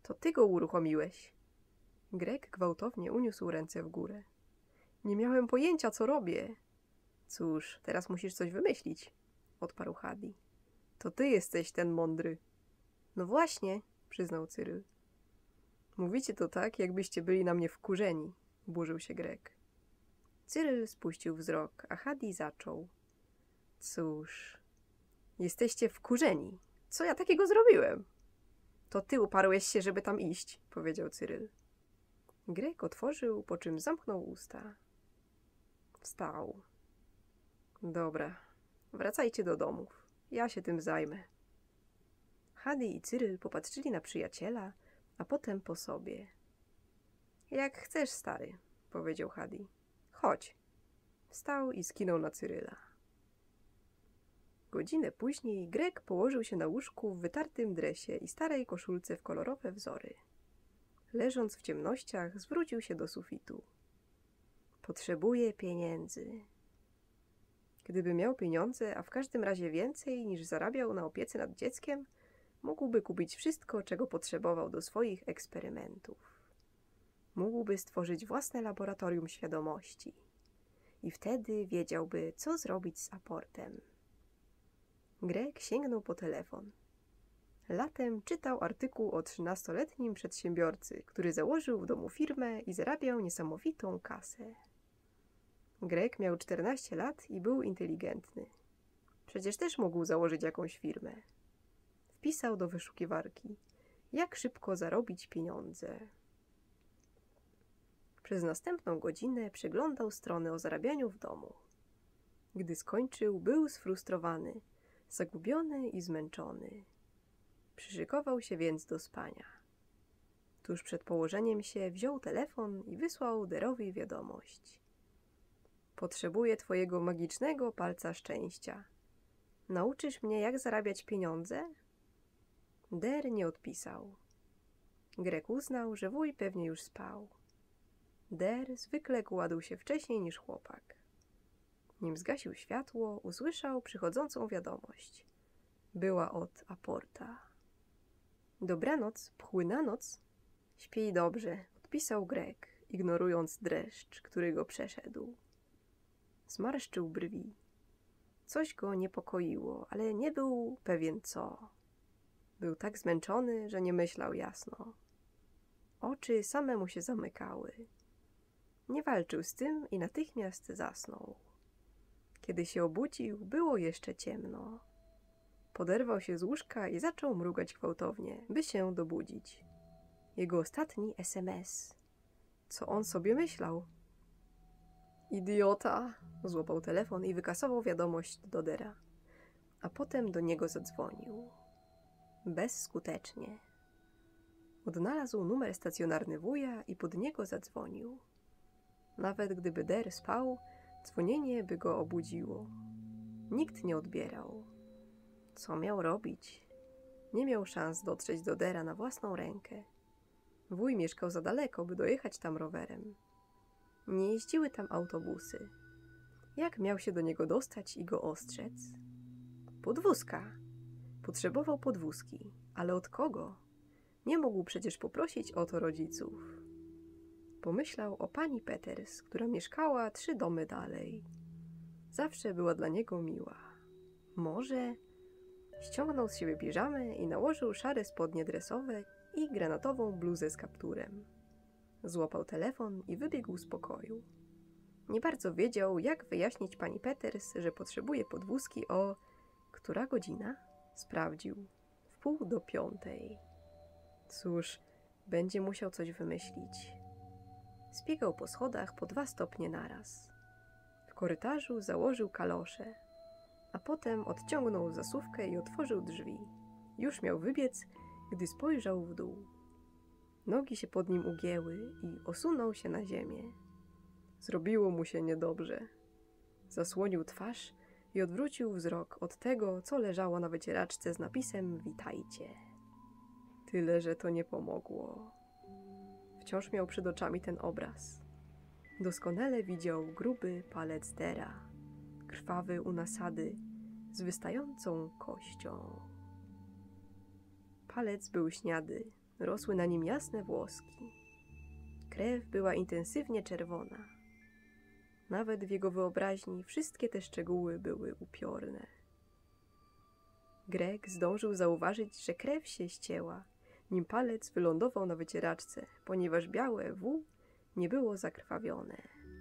To ty go uruchomiłeś. Greg gwałtownie uniósł ręce w górę. Nie miałem pojęcia, co robię. Cóż, teraz musisz coś wymyślić, odparł Hadi. To ty jesteś ten mądry. No właśnie, przyznał Cyryl. Mówicie to tak, jakbyście byli na mnie wkurzeni, oburzył się Greg. Cyryl spuścił wzrok, a Hadi zaczął. Cóż, jesteście wkurzeni. Co ja takiego zrobiłem? To ty uparłeś się, żeby tam iść, powiedział Cyryl. Greg otworzył, po czym zamknął usta. Wstał. Dobra, wracajcie do domów. Ja się tym zajmę. Hadi i Cyryl popatrzyli na przyjaciela, a potem po sobie. Jak chcesz, stary, powiedział Hadi. Chodź. Wstał i skinął na Cyryla. Godzinę później Greg położył się na łóżku w wytartym dresie i starej koszulce w kolorowe wzory. Leżąc w ciemnościach, zwrócił się do sufitu. Potrzebuję pieniędzy. Gdyby miał pieniądze, a w każdym razie więcej niż zarabiał na opiece nad dzieckiem, mógłby kupić wszystko, czego potrzebował do swoich eksperymentów. Mógłby stworzyć własne laboratorium świadomości. I wtedy wiedziałby, co zrobić z aportem. Greg sięgnął po telefon. Latem czytał artykuł o 13-letnim przedsiębiorcy, który założył w domu firmę i zarabiał niesamowitą kasę. Greg miał 14 lat i był inteligentny. Przecież też mógł założyć jakąś firmę. Wpisał do wyszukiwarki: jak szybko zarobić pieniądze. Przez następną godzinę przeglądał strony o zarabianiu w domu. Gdy skończył, był sfrustrowany, zagubiony i zmęczony. Przyszykował się więc do spania. Tuż przed położeniem się wziął telefon i wysłał Derowi wiadomość. Potrzebuję twojego magicznego palca szczęścia. Nauczysz mnie, jak zarabiać pieniądze? Der nie odpisał. Greg uznał, że wuj pewnie już spał. Der zwykle kładł się wcześniej niż chłopak. Nim zgasił światło, usłyszał przychodzącą wiadomość. Była od aporta. Dobranoc, pchły na noc. Śpij dobrze, odpisał Greg, ignorując dreszcz, który go przeszedł. Zmarszczył brwi. Coś go niepokoiło, ale nie był pewien co. Był tak zmęczony, że nie myślał jasno. Oczy same mu się zamykały. Nie walczył z tym i natychmiast zasnął. Kiedy się obudził, było jeszcze ciemno. Poderwał się z łóżka i zaczął mrugać gwałtownie, by się dobudzić. Jego ostatni SMS. Co on sobie myślał? Idiota! Złapał telefon i wykasował wiadomość do Dera. A potem do niego zadzwonił. Bezskutecznie. Odnalazł numer stacjonarny wuja i pod niego zadzwonił. Nawet gdyby Der spał, dzwonienie by go obudziło. Nikt nie odbierał. Co miał robić? Nie miał szans dotrzeć do Dera na własną rękę. Wuj mieszkał za daleko, by dojechać tam rowerem. Nie jeździły tam autobusy. Jak miał się do niego dostać i go ostrzec? Podwózka. Potrzebował podwózki, ale od kogo? Nie mógł przecież poprosić o to rodziców. Pomyślał o pani Peters, która mieszkała 3 domy dalej. Zawsze była dla niego miła. Może... Ściągnął z siebie piżamę i nałożył szare spodnie dresowe i granatową bluzę z kapturem. Złapał telefon i wybiegł z pokoju. Nie bardzo wiedział, jak wyjaśnić pani Peters, że potrzebuje podwózki o... Która godzina? Sprawdził. 4:45. Cóż, będzie musiał coś wymyślić. Zbiegał po schodach po 2 stopnie naraz. W korytarzu założył kalosze, a potem odciągnął zasuwkę i otworzył drzwi. Już miał wybiec, gdy spojrzał w dół. Nogi się pod nim ugięły i osunął się na ziemię. Zrobiło mu się niedobrze. Zasłonił twarz i odwrócił wzrok od tego, co leżało na wycieraczce z napisem „Witajcie”. Tyle, że to nie pomogło. Wciąż miał przed oczami ten obraz. Doskonale widział gruby palec Dera, krwawy u nasady, z wystającą kością. Palec był śniady, Rosły na nim jasne włoski. Krew była intensywnie czerwona. Nawet w jego wyobraźni wszystkie te szczegóły były upiorne. Greg zdążył zauważyć, że krew się ścięła, nim palec wylądował na wycieraczce, ponieważ białe W nie było zakrwawione.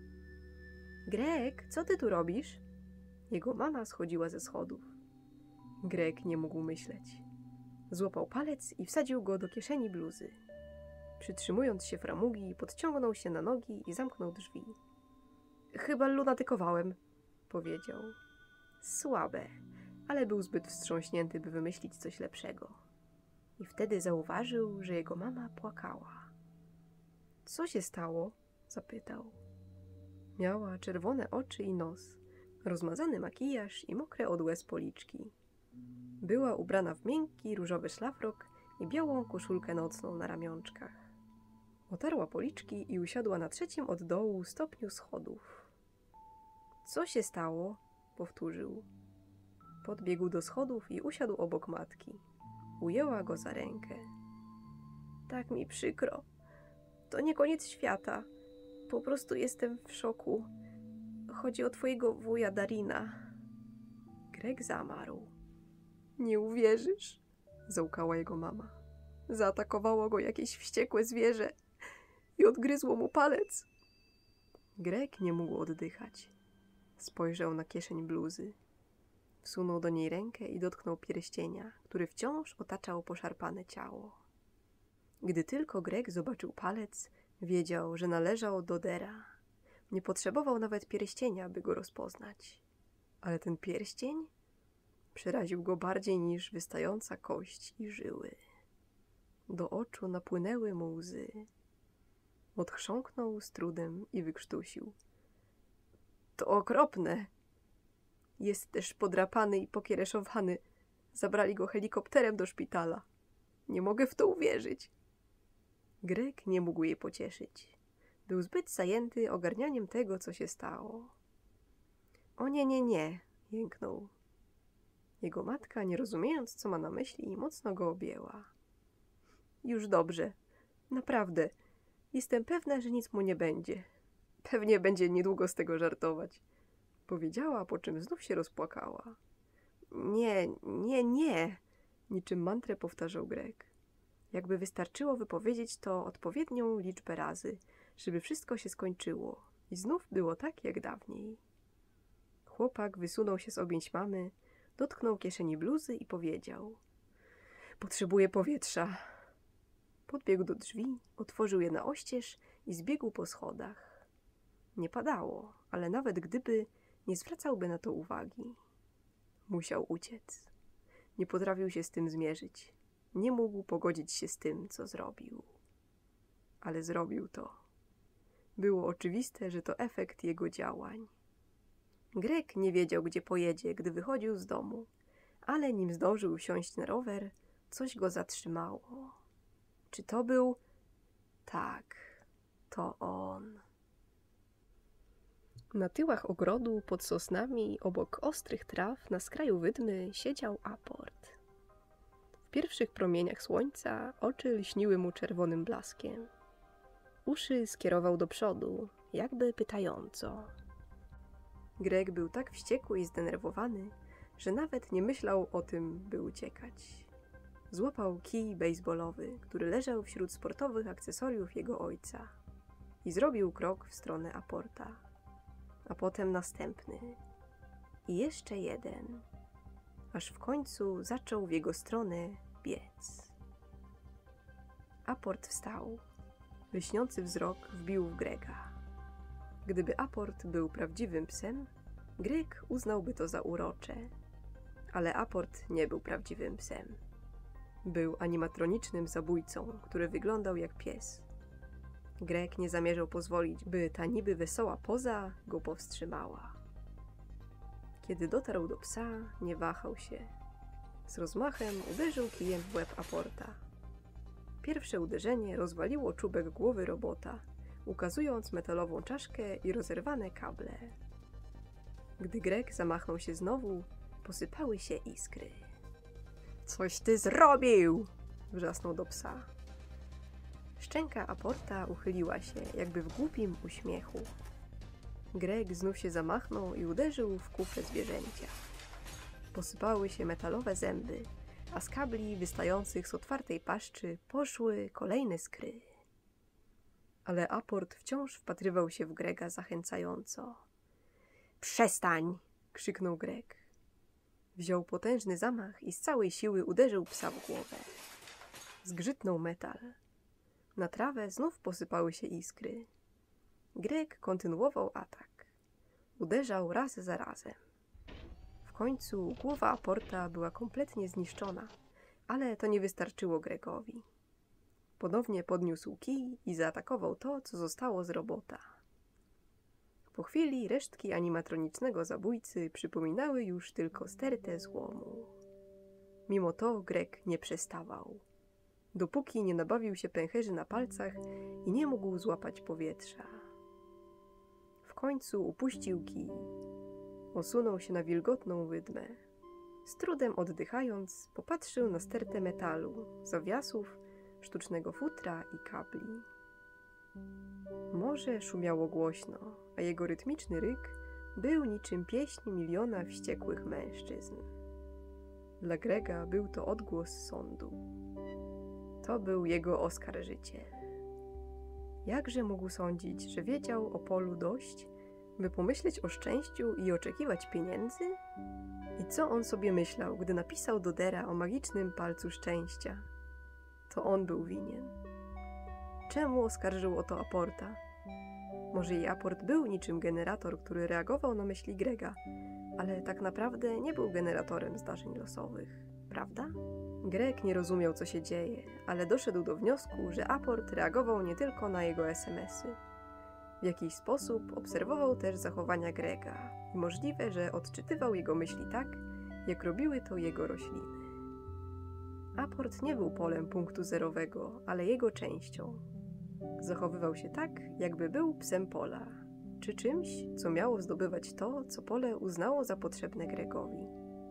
Greg, co ty tu robisz? Jego mama schodziła ze schodów. Greg nie mógł myśleć. Złapał palec i wsadził go do kieszeni bluzy. Przytrzymując się framugi, podciągnął się na nogi i zamknął drzwi. Chyba lunatykowałem, powiedział. Słabe, ale był zbyt wstrząśnięty, by wymyślić coś lepszego. I wtedy zauważył, że jego mama płakała. Co się stało? Zapytał. Miała czerwone oczy i nos, rozmazany makijaż i mokre od łez policzki. Była ubrana w miękki, różowy szlafrok i białą koszulkę nocną na ramionczkach. Otarła policzki i usiadła na 3. od dołu stopniu schodów. Co się stało? Powtórzył. Podbiegł do schodów i usiadł obok matki. Ujęła go za rękę. Tak mi przykro. To nie koniec świata. Po prostu jestem w szoku. Chodzi o twojego wuja Darina. Greg zamarł. Nie uwierzysz, załkała jego mama. Zaatakowało go jakieś wściekłe zwierzę i odgryzło mu palec. Greg nie mógł oddychać. Spojrzał na kieszeń bluzy. Wsunął do niej rękę i dotknął pierścienia, który wciąż otaczał poszarpane ciało. Gdy tylko Greg zobaczył palec, wiedział, że należał do Dera. Nie potrzebował nawet pierścienia, by go rozpoznać. Ale ten pierścień przeraził go bardziej niż wystająca kość i żyły. Do oczu napłynęły mu łzy. Odchrząknął z trudem i wykrztusił. To okropne! Jest też podrapany i pokiereszowany. Zabrali go helikopterem do szpitala. Nie mogę w to uwierzyć. Greg nie mógł jej pocieszyć. Był zbyt zajęty ogarnianiem tego, co się stało. O nie, jęknął. Jego matka, nie rozumiejąc, co ma na myśli, mocno go objęła. Już dobrze. Naprawdę. Jestem pewna, że nic mu nie będzie. Pewnie będzie niedługo z tego żartować. Powiedziała, po czym znów się rozpłakała. Nie. Niczym mantrę powtarzał Greg. Jakby wystarczyło wypowiedzieć to odpowiednią liczbę razy, żeby wszystko się skończyło. I znów było tak, jak dawniej. Chłopak wysunął się z objęć mamy, dotknął kieszeni bluzy i powiedział. Potrzebuję powietrza. Podbiegł do drzwi, otworzył je na oścież i zbiegł po schodach. Nie padało, ale nawet gdyby, nie zwracałby na to uwagi. Musiał uciec. Nie potrafił się z tym zmierzyć. Nie mógł pogodzić się z tym, co zrobił. Ale zrobił to. Było oczywiste, że to efekt jego działań. Greg nie wiedział, gdzie pojedzie, gdy wychodził z domu, ale nim zdążył wsiąść na rower, coś go zatrzymało. Czy to był? Tak, to on. Na tyłach ogrodu, pod sosnami, obok ostrych traw, na skraju wydmy siedział aport. W pierwszych promieniach słońca oczy lśniły mu czerwonym blaskiem. Uszy skierował do przodu, jakby pytająco. Greg był tak wściekły i zdenerwowany, że nawet nie myślał o tym, by uciekać. Złapał kij bejsbolowy, który leżał wśród sportowych akcesoriów jego ojca i zrobił krok w stronę aporta. A potem następny. I jeszcze jeden. Aż w końcu zaczął w jego stronę biec. Aport wstał. Lśniący wzrok wbił w Grega. Gdyby aport był prawdziwym psem, Greg uznałby to za urocze. Ale aport nie był prawdziwym psem. Był animatronicznym zabójcą, który wyglądał jak pies. Greg nie zamierzał pozwolić, by ta niby wesoła poza go powstrzymała. Kiedy dotarł do psa, nie wahał się. Z rozmachem uderzył kijem w łeb aporta. Pierwsze uderzenie rozwaliło czubek głowy robota, ukazując metalową czaszkę i rozerwane kable. Gdy Greg zamachnął się znowu, posypały się iskry. Coś ty zrobił! Wrzasnął do psa. Szczęka Aporta uchyliła się, jakby w głupim uśmiechu. Greg znów się zamachnął i uderzył w kufę zwierzęcia. Posypały się metalowe zęby, a z kabli wystających z otwartej paszczy poszły kolejne skry. Ale Aport wciąż wpatrywał się w Grega zachęcająco. Przestań! krzyknął Greg. Wziął potężny zamach i z całej siły uderzył psa w głowę. Zgrzytnął metal. Na trawę znów posypały się iskry. Greg kontynuował atak. Uderzał raz za razem. W końcu głowa Aporta była kompletnie zniszczona, ale to nie wystarczyło Gregowi. Ponownie podniósł kij i zaatakował to, co zostało z robota. Po chwili resztki animatronicznego zabójcy przypominały już tylko stertę złomu. Mimo to Greg nie przestawał, dopóki nie nabawił się pęcherzy na palcach i nie mógł złapać powietrza. W końcu upuścił kij. Osunął się na wilgotną wydmę. Z trudem oddychając, popatrzył na stertę metalu, zawiasów, sztucznego futra i kabli. Morze szumiało głośno, a jego rytmiczny ryk był niczym pieśń miliona wściekłych mężczyzn. Dla Grega był to odgłos sądu. To był jego oskarżyciel. Jakże mógł sądzić, że wiedział o polu dość, by pomyśleć o szczęściu i oczekiwać pieniędzy? I co on sobie myślał, gdy napisał do Dera o magicznym palcu szczęścia? To on był winien. Czemu oskarżył o to Aporta? Może i Aport był niczym generator, który reagował na myśli Grega, ale tak naprawdę nie był generatorem zdarzeń losowych, prawda? Greg nie rozumiał, co się dzieje, ale doszedł do wniosku, że Aport reagował nie tylko na jego SMS-y. W jakiś sposób obserwował też zachowania Grega i możliwe, że odczytywał jego myśli tak, jak robiły to jego rośliny. Aport nie był polem punktu zerowego, ale jego częścią. Zachowywał się tak, jakby był psem pola, czy czymś, co miało zdobywać to, co pole uznało za potrzebne Gregowi.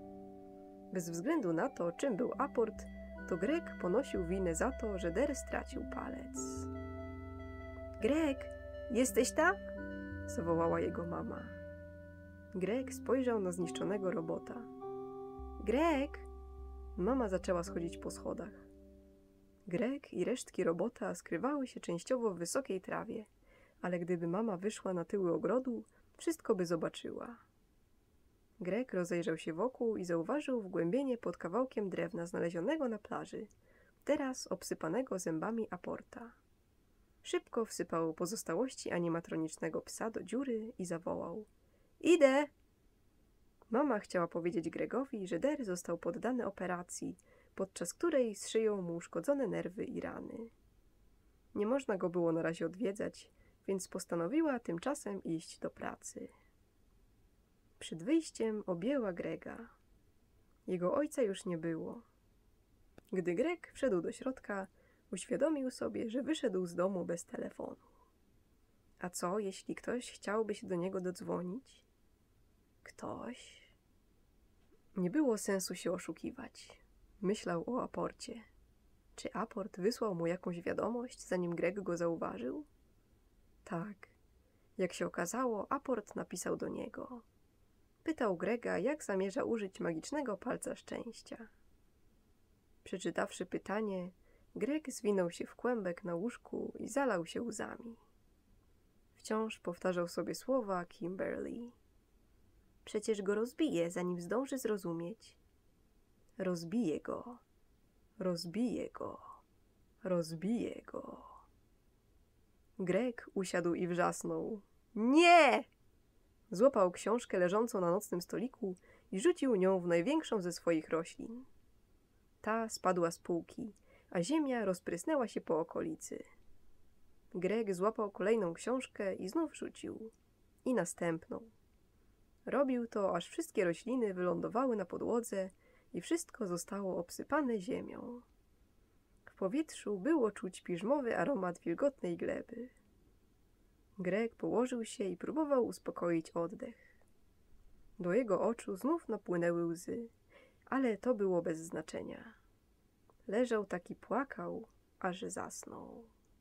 Bez względu na to, czym był Aport, to Greg ponosił winę za to, że Der stracił palec. Greg, jesteś tam? Zawołała jego mama. Greg spojrzał na zniszczonego robota. Greg! Mama zaczęła schodzić po schodach. Greg i resztki robota skrywały się częściowo w wysokiej trawie, ale gdyby mama wyszła na tyły ogrodu, wszystko by zobaczyła. Greg rozejrzał się wokół i zauważył wgłębienie pod kawałkiem drewna znalezionego na plaży, teraz obsypanego zębami Aporta. Szybko wsypał pozostałości animatronicznego psa do dziury i zawołał. Idę! Mama chciała powiedzieć Gregowi, że Der został poddany operacji, podczas której zszyją mu uszkodzone nerwy i rany. Nie można go było na razie odwiedzać, więc postanowiła tymczasem iść do pracy. Przed wyjściem objęła Grega. Jego ojca już nie było. Gdy Greg wszedł do środka, uświadomił sobie, że wyszedł z domu bez telefonu. A co, jeśli ktoś chciałby się do niego dodzwonić? Ktoś? Nie było sensu się oszukiwać. Myślał o Aporcie. Czy Aport wysłał mu jakąś wiadomość, zanim Greg go zauważył? Tak. Jak się okazało, Aport napisał do niego. Pytał Grega, jak zamierza użyć magicznego palca szczęścia. Przeczytawszy pytanie, Greg zwinął się w kłębek na łóżku i zalał się łzami. Wciąż powtarzał sobie słowa Kimberly. Przecież go rozbije, zanim zdąży zrozumieć. Rozbije go. Rozbije go. Rozbije go. Greg usiadł i wrzasnął. Nie! Złapał książkę leżącą na nocnym stoliku i rzucił nią w największą ze swoich roślin. Ta spadła z półki, a ziemia rozprysnęła się po okolicy. Greg złapał kolejną książkę i znów rzucił. I następną. Robił to, aż wszystkie rośliny wylądowały na podłodze i wszystko zostało obsypane ziemią. W powietrzu było czuć piżmowy aromat wilgotnej gleby. Greg położył się i próbował uspokoić oddech. Do jego oczu znów napłynęły łzy, ale to było bez znaczenia. Leżał tak i płakał, aż zasnął.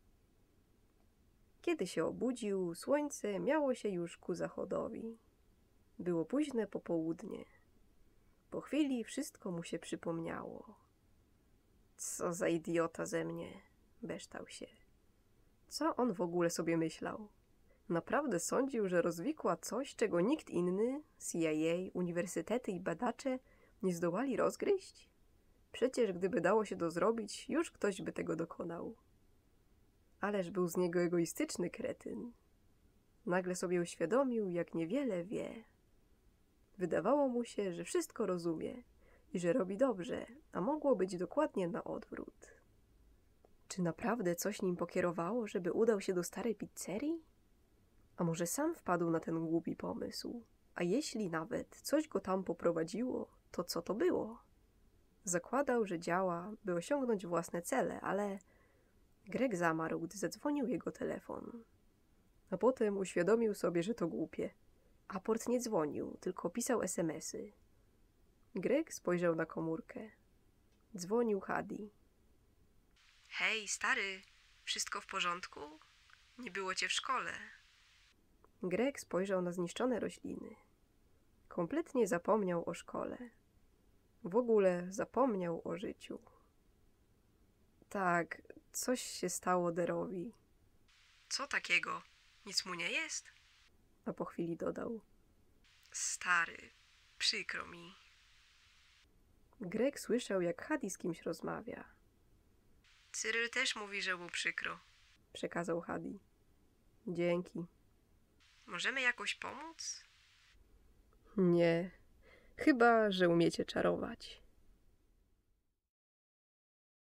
Kiedy się obudził, słońce miało się już ku zachodowi. Było późne popołudnie. Po chwili wszystko mu się przypomniało. Co za idiota ze mnie, beształ się. Co on w ogóle sobie myślał? Naprawdę sądził, że rozwikła coś, czego nikt inny, CIA, uniwersytety i badacze nie zdołali rozgryźć? Przecież gdyby dało się to zrobić, już ktoś by tego dokonał. Ależ był z niego egoistyczny kretyn. Nagle sobie uświadomił, jak niewiele wie. Wydawało mu się, że wszystko rozumie i że robi dobrze, a mogło być dokładnie na odwrót. Czy naprawdę coś nim pokierowało, żeby udał się do starej pizzerii? A może sam wpadł na ten głupi pomysł? A jeśli nawet coś go tam poprowadziło, to co to było? Zakładał, że działa, by osiągnąć własne cele, ale Greg zamarł, gdy zadzwonił jego telefon. A potem uświadomił sobie, że to głupie. Aport nie dzwonił, tylko pisał SMS-y. Greg spojrzał na komórkę. Dzwonił Hadi. Hej, stary, wszystko w porządku? Nie było cię w szkole. Greg spojrzał na zniszczone rośliny. Kompletnie zapomniał o szkole. W ogóle zapomniał o życiu. Tak, coś się stało Derowi. Co takiego? Nic mu nie jest? A po chwili dodał. Stary, przykro mi. Greg słyszał, jak Hadi z kimś rozmawia. Cyryl też mówi, że mu przykro, przekazał Hadi. Dzięki. Możemy jakoś pomóc? Nie, chyba że umiecie czarować.